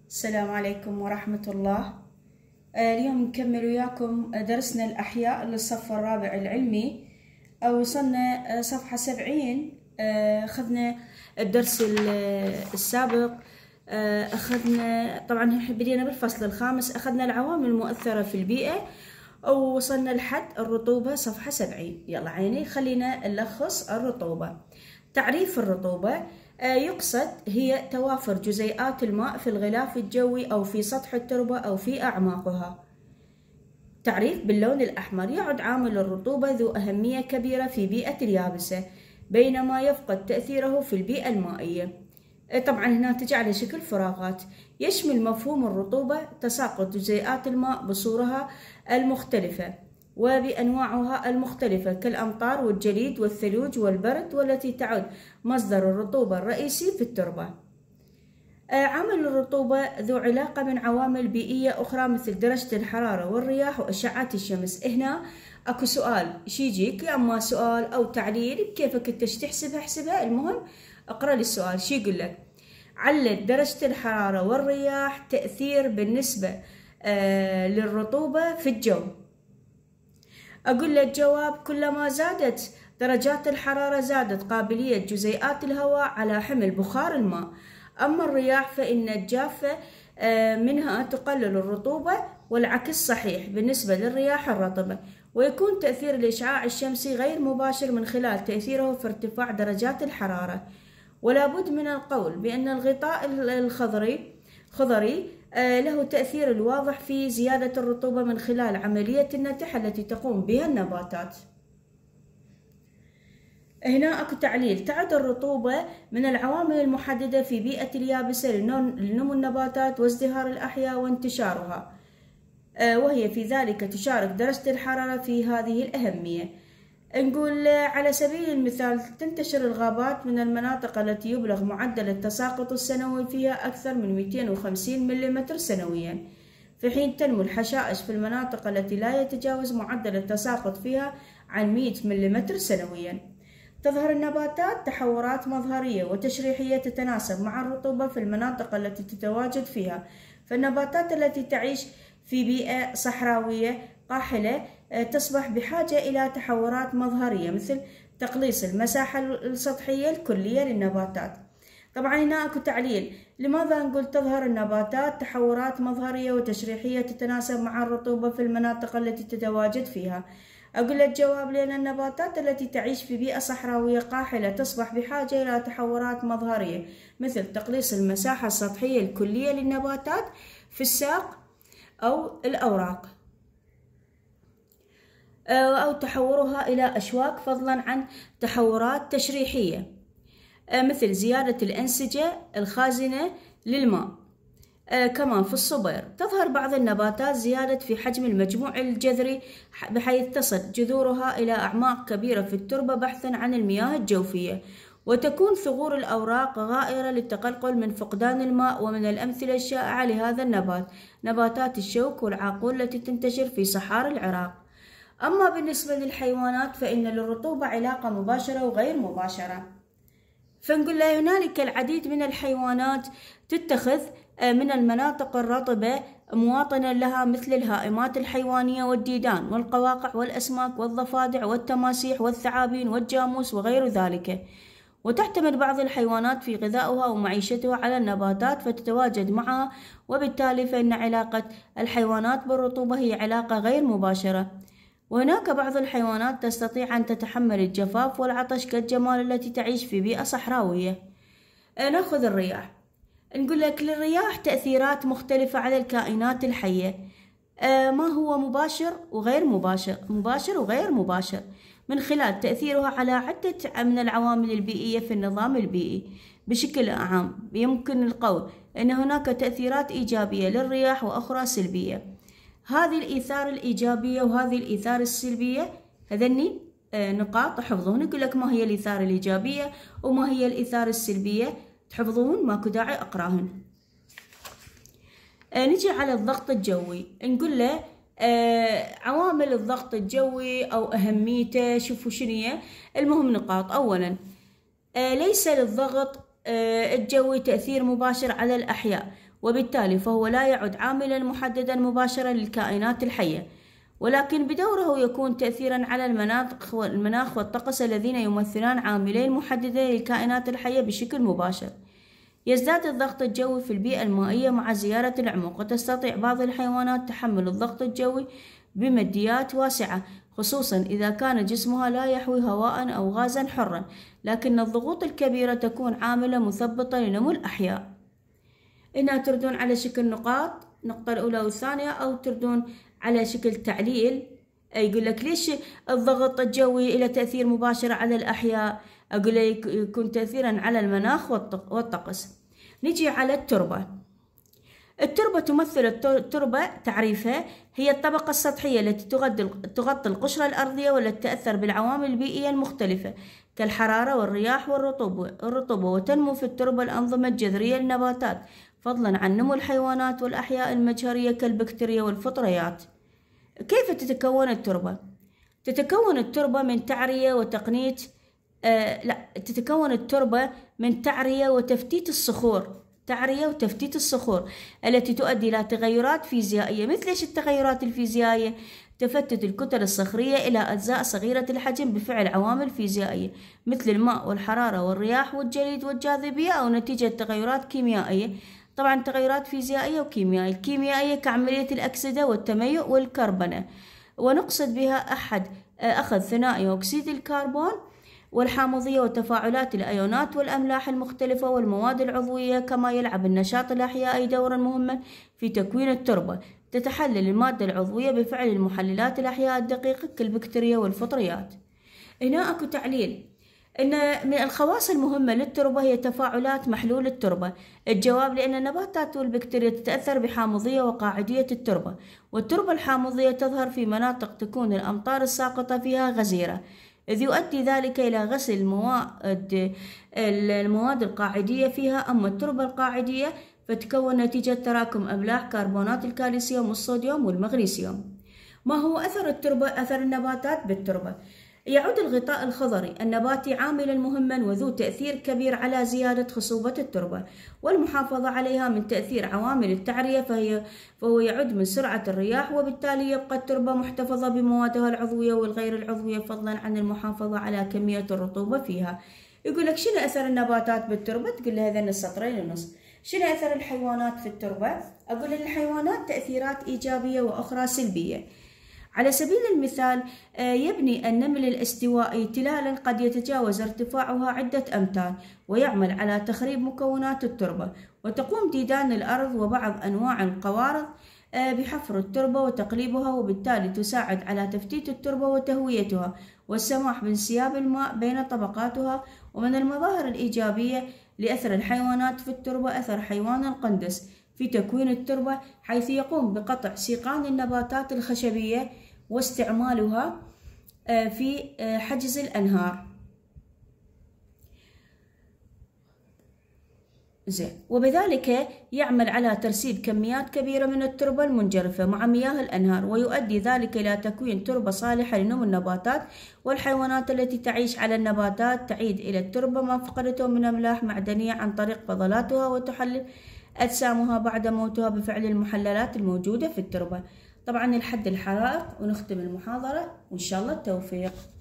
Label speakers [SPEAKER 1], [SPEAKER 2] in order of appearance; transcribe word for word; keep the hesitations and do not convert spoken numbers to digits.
[SPEAKER 1] السلام عليكم ورحمة الله. اليوم نكمل وياكم درسنا الأحياء للصف الرابع العلمي. وصلنا صفحة سبعين. أخذنا الدرس السابق، أخذنا طبعا بدينا بالفصل الخامس، أخذنا العوامل المؤثرة في البيئة ووصلنا لحد الرطوبة صفحة سبعين. يلا عيني خلينا نلخص الرطوبة. تعريف الرطوبة: يقصد هي توافر جزيئات الماء في الغلاف الجوي أو في سطح التربة أو في أعماقها. تعريف باللون الأحمر: يعد عامل الرطوبة ذو أهمية كبيرة في بيئة اليابسة بينما يفقد تأثيره في البيئة المائية. طبعا هنا تجي على شكل فراغات. يشمل مفهوم الرطوبة تساقط جزيئات الماء بصورها المختلفة وبأنواعها المختلفة كالأمطار والجليد والثلوج والبرد، والتي تعد مصدر الرطوبة الرئيسي في التربة. عامل الرطوبة ذو علاقة من عوامل بيئية أخرى مثل درجة الحرارة والرياح وأشعة الشمس. هنا أكو سؤال شي يجيك، يا أما سؤال أو تعليل بكيفك انت تحسبها احسبها. المهم اقرأ لي السؤال شي يقول لك: علل درجة الحرارة والرياح تأثير بالنسبة آه للرطوبة في الجو. أقول لك جواب: كلما زادت درجات الحرارة زادت قابلية جزيئات الهواء على حمل بخار الماء. أما الرياح فإن الجافة منها تقلل الرطوبة، والعكس صحيح بالنسبة للرياح الرطبة. ويكون تأثير الإشعاع الشمسي غير مباشر من خلال تأثيره في ارتفاع درجات الحرارة. ولا بد من القول بأن الغطاء الخضري خضري له تأثير الواضح في زيادة الرطوبة من خلال عملية النتح التي تقوم بها النباتات. هنا أكو تعليل: تعد الرطوبة من العوامل المحددة في بيئة اليابسة لنمو النباتات وازدهار الأحياء وانتشارها، وهي في ذلك تشارك درجة الحرارة في هذه الأهمية. نقول على سبيل المثال تنتشر الغابات من المناطق التي يبلغ معدل التساقط السنوي فيها أكثر من مئتين وخمسين ملم سنويا، في حين تنمو الحشائش في المناطق التي لا يتجاوز معدل التساقط فيها عن مئة ملم سنويا. تظهر النباتات تحورات مظهرية وتشريحية تتناسب مع الرطوبة في المناطق التي تتواجد فيها. فالنباتات التي تعيش في بيئة صحراوية قاحلة تصبح بحاجة إلى تحورات مظهرية مثل تقليص المساحة السطحية الكلية للنباتات. طبعا هنا أكو تعليل: لماذا نقول تظهر النباتات تحورات مظهرية وتشريحية تتناسب مع الرطوبة في المناطق التي تتواجد فيها؟ أقول لك جواب: لأن النباتات التي تعيش في بيئة صحراوية قاحلة تصبح بحاجة إلى تحورات مظهرية مثل تقليص المساحة السطحية الكلية للنباتات في الساق أو الأوراق، أو تحورها إلى أشواك، فضلا عن تحورات تشريحية مثل زيادة الأنسجة الخازنة للماء. كمان في الصبير تظهر بعض النباتات زيادة في حجم المجموع الجذري بحيث تصل جذورها إلى أعماق كبيرة في التربة بحثا عن المياه الجوفية. وتكون ثغور الأوراق غائرة للتقلقل من فقدان الماء. ومن الأمثلة الشائعة لهذا النبات نباتات الشوك والعاقول التي تنتشر في صحاري العراق. أما بالنسبة للحيوانات فإن للرطوبة علاقة مباشرة وغير مباشرة. فنقول لا هنالك العديد من الحيوانات تتخذ من المناطق الرطبة مواطنا لها مثل الهائمات الحيوانية والديدان والقواقع والأسماك والضفادع والتماسيح والثعابين والجاموس وغير ذلك. وتعتمد بعض الحيوانات في غذائها ومعيشتها على النباتات فتتواجد معها، وبالتالي فإن علاقة الحيوانات بالرطوبة هي علاقة غير مباشرة. وهناك بعض الحيوانات تستطيع أن تتحمل الجفاف والعطش كالجمال التي تعيش في بيئة صحراوية. نأخذ الرياح. نقول لك للرياح تأثيرات مختلفة على الكائنات الحية. ما هو مباشر وغير مباشر مباشر وغير مباشر من خلال تأثيرها على عدة من العوامل البيئية في النظام البيئي. بشكل عام يمكن القول أن هناك تأثيرات إيجابية للرياح وأخرى سلبية. هذه الإيثار الإيجابية وهذه الإيثار السلبية هذني نقاط حفظون. يقول لك ما هي الإيثار الإيجابية وما هي الإيثار السلبية، تحفظون ماكو داعي أقراهن. نجي على الضغط الجوي. نقول له عوامل الضغط الجوي أو أهميته. شوفوا شنية المهم نقاط. أولا ليس للضغط الجوي تأثير مباشر على الأحياء، وبالتالي فهو لا يعد عاملا محددا مباشرا للكائنات الحية، ولكن بدوره يكون تأثيرا على المناخ والمناخ والطقس الذين يمثلان عاملين محددين للكائنات الحية بشكل مباشر. يزداد الضغط الجوي في البيئة المائية مع زيادة العمق، وتستطيع بعض الحيوانات تحمل الضغط الجوي بمديات واسعة، خصوصا إذا كان جسمها لا يحوي هواء أو غازا حرا، لكن الضغوط الكبيرة تكون عاملة مثبطة لنمو الأحياء. هنا تردون على شكل نقاط، النقطة الأولى والثانية، أو تردون على شكل تعليل. يقول لك ليش الضغط الجوي له تأثير مباشر على الأحياء؟ أقول لك يكون تأثيرا على المناخ والطقس. نجي على التربة. التربة تمثل التربة تعريفها هي الطبقة السطحية التي تغطي القشرة الأرضية والتي تأثر بالعوامل البيئية المختلفة كالحرارة والرياح والرطوبة، وتنمو في التربة الأنظمة الجذرية للنباتات، فضلا عن نمو الحيوانات والأحياء المجهرية كالبكتيريا والفطريات. كيف تتكون التربة؟ تتكون التربة من تعرية وتقنية آه لا تتكون التربة من تعرية وتفتيت الصخور تعرية وتفتيت الصخور التي تؤدي إلى تغيرات فيزيائية. مثل إيش التغيرات الفيزيائية؟ تفتت الكتل الصخرية إلى أجزاء صغيرة الحجم بفعل عوامل فيزيائية مثل الماء والحرارة والرياح والجليد والجاذبية، أو نتيجة تغيرات كيميائية. طبعا تغيرات فيزيائية وكيميائية. الكيميائية كعملية الأكسدة والتميؤ والكربنة، ونقصد بها أحد أخذ ثنائي أكسيد الكربون، والحامضية وتفاعلات الأيونات والأملاح المختلفة والمواد العضوية. كما يلعب النشاط الأحيائي دورا مهما في تكوين التربة. تتحلل المادة العضوية بفعل المحللات الأحياء الدقيقة كالبكتيريا والفطريات. هنا أكو تعليل إن من الخواص المهمة للتربة هي تفاعلات محلول التربة. الجواب لأن النباتات والبكتيريا تتأثر بحامضية وقاعدية التربة، والتربة الحامضية تظهر في مناطق تكون الأمطار الساقطة فيها غزيرة، إذ يؤدي ذلك إلى غسل المواد المواد القاعدية فيها. أما التربة القاعدية فتكون نتيجة تراكم أملاح كربونات الكالسيوم والصوديوم والمغنيسيوم. ما هو أثر التربة؟ أثر النباتات بالتربة. يعد الغطاء الخضري النباتي عاملا مهما وذو تأثير كبير على زيادة خصوبة التربة والمحافظة عليها من تأثير عوامل التعرية، فهي فهو يعد من سرعة الرياح، وبالتالي يبقى التربة محتفظة بموادها العضوية والغير العضوية، فضلا عن المحافظة على كمية الرطوبة فيها. يقول لك شنو أثر النباتات بالتربة؟ تقول له هذين السطرين ونص. شنو أثر الحيوانات في التربة؟ أقول للحيوانات تأثيرات إيجابية وأخرى سلبية. على سبيل المثال يبني النمل الاستوائي تلالا قد يتجاوز ارتفاعها عدة أمتار ويعمل على تخريب مكونات التربة، وتقوم ديدان الأرض وبعض أنواع القوارض بحفر التربة وتقليبها، وبالتالي تساعد على تفتيت التربة وتهويتها والسماح بانسياب الماء بين طبقاتها. ومن المظاهر الإيجابية لأثر الحيوانات في التربة أثر حيوان القندس في تكوين التربة، حيث يقوم بقطع سيقان النباتات الخشبية واستعمالها في حجز الأنهار. زين، وبذلك يعمل على ترسيب كميات كبيرة من التربة المنجرفة مع مياه الأنهار، ويؤدي ذلك إلى تكوين تربة صالحة لنمو النباتات والحيوانات التي تعيش على النباتات. تعيد إلى التربة ما فقدته من أملاح معدنية عن طريق فضلاتها، وتحلل أجسامها بعد موتها بفعل المحللات الموجودة في التربة. طبعا الحد الحرائق، ونختم المحاضرة وإن شاء الله التوفيق.